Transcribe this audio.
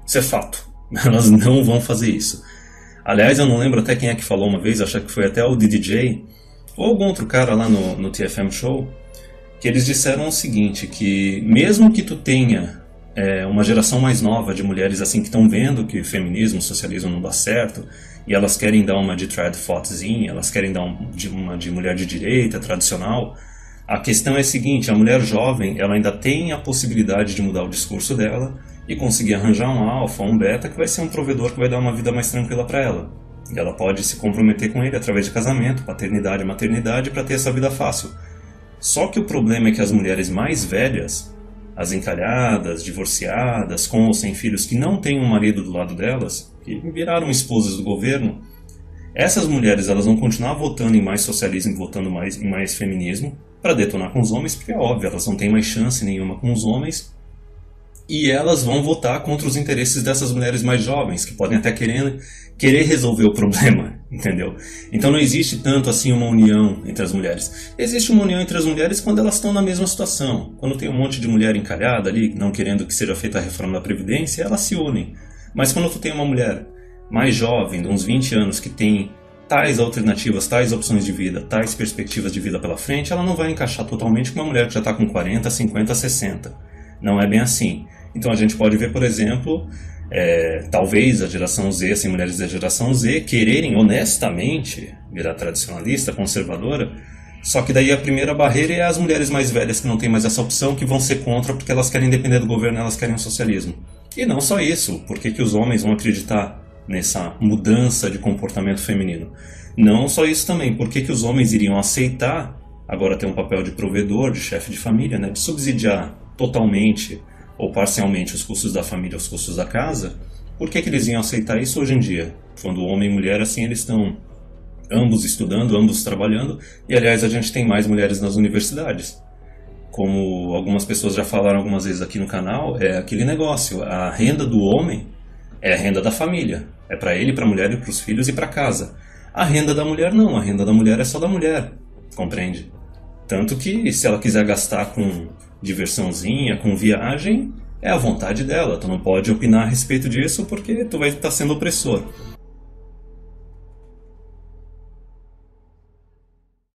Isso é fato. Elas não vão fazer isso. Aliás, eu não lembro até quem é que falou uma vez, acho que foi até o DDJ, ou algum outro cara lá no TFM Show, que eles disseram o seguinte, que mesmo que tu tenha uma geração mais nova de mulheres assim que estão vendo que feminismo, socialismo não dá certo, e elas querem dar uma de trad fotezinha, elas querem dar uma de mulher de direita, tradicional, a questão é a seguinte, a mulher jovem ela ainda tem a possibilidade de mudar o discurso dela e conseguir arranjar um alfa, um beta, que vai ser um provedor que vai dar uma vida mais tranquila para ela. E ela pode se comprometer com ele através de casamento, paternidade e maternidade para ter essa vida fácil. Só que o problema é que as mulheres mais velhas, as encalhadas, divorciadas, com ou sem filhos, que não têm um marido do lado delas, que viraram esposas do governo, essas mulheres elas vão continuar votando em mais socialismo, votando em mais feminismo, para detonar com os homens, porque é óbvio, elas não têm mais chance nenhuma com os homens, e elas vão votar contra os interesses dessas mulheres mais jovens, que podem até querer resolver o problema, entendeu? Então não existe tanto assim uma união entre as mulheres. Existe uma união entre as mulheres quando elas estão na mesma situação. Quando tem um monte de mulher encalhada ali, não querendo que seja feita a reforma da Previdência, elas se unem. Mas quando tu tem uma mulher mais jovem, de uns 20 anos, que tem tais alternativas, tais opções de vida, tais perspectivas de vida pela frente, ela não vai encaixar totalmente com uma mulher que já está com 40, 50, 60. Não é bem assim. Então a gente pode ver, por exemplo, talvez a geração Z, assim, mulheres da geração Z, quererem honestamente virar tradicionalista, conservadora, só que daí a primeira barreira é as mulheres mais velhas que não têm mais essa opção, que vão ser contra porque elas querem depender do governo, elas querem o socialismo. E não só isso, por que os homens vão acreditar nessa mudança de comportamento feminino? Não só isso também, por que os homens iriam aceitar agora ter um papel de provedor, de chefe de família, né, de subsidiar totalmente ou parcialmente os custos da família, os custos da casa? Por que eles iam aceitar isso hoje em dia? Quando homem e mulher, assim, eles estão ambos estudando, ambos trabalhando, e aliás a gente tem mais mulheres nas universidades. Como algumas pessoas já falaram algumas vezes aqui no canal, é aquele negócio, a renda do homem é a renda da família, é para ele, para a mulher e para os filhos e para casa. A renda da mulher não, a renda da mulher é só da mulher, compreende? Tanto que se ela quiser gastar com diversãozinha, com viagem, é a vontade dela. Tu não pode opinar a respeito disso porque tu vai estar sendo opressor.